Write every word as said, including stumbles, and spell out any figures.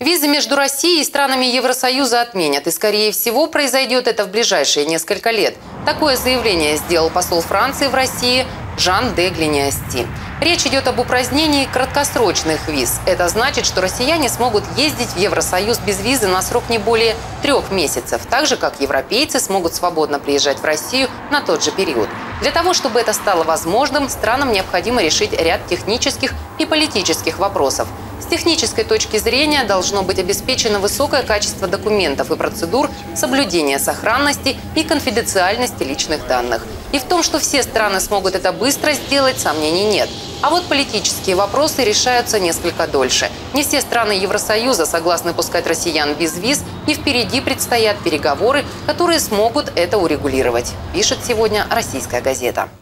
Визы между Россией и странами Евросоюза отменят. И, скорее всего, произойдет это в ближайшие несколько лет. Такое заявление сделал посол Франции в России Жан де Глиниасти. Речь идет об упразднении краткосрочных виз. Это значит, что россияне смогут ездить в Евросоюз без визы на срок не более трех месяцев, так же, как европейцы смогут свободно приезжать в Россию на тот же период. Для того, чтобы это стало возможным, странам необходимо решить ряд технических и политических вопросов. С технической точки зрения должно быть обеспечено высокое качество документов и процедур, соблюдение сохранности и конфиденциальности личных данных. И в том, что все страны смогут это быстро сделать, сомнений нет. А вот политические вопросы решаются несколько дольше. Не все страны Евросоюза согласны пускать россиян без виз, и впереди предстоят переговоры, которые смогут это урегулировать, пишет сегодня «Российская газета».